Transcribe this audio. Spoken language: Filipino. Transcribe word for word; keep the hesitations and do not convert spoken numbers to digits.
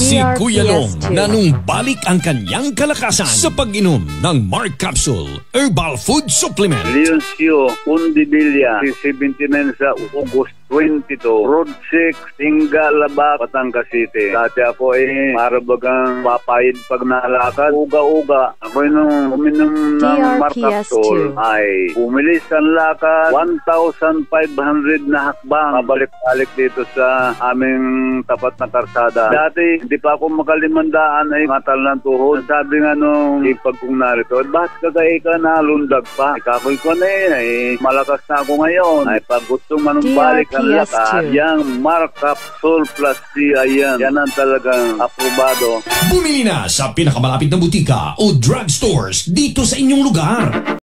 Si Kuya Long nanumbalik ang kanyang kalakasan sa pag-inom ng Mark Capsule Herbal Food Supplement. Leoncio Undibilla, seventy-nine sa August twenty-two, Road six, Tinga, Laba, Batangas City. Dati ako eh, marabagang papayid pag nalakad. Uga-uga. Ako nung uminom ng Mark Capsule ay bumilis ang lakad, one thousand five hundred na hakbang. Mabalik-balik dito sa aming tapat na karsada. Dati, hindi pa ako makalimandaan ay matal ng tuhod. Sabi nga nung ipag kong narito, bakit kagay ka nalundag pa? Ikakoy ko na eh, ay malakas na ako ngayon. Ay pag gusto manumbalik ang lakad, yung Mark Capsule Plus C, ayan, yan ang talagang aprobado. Bumili na sa pinakamalapit na butika o drugstores dito sa inyong lugar.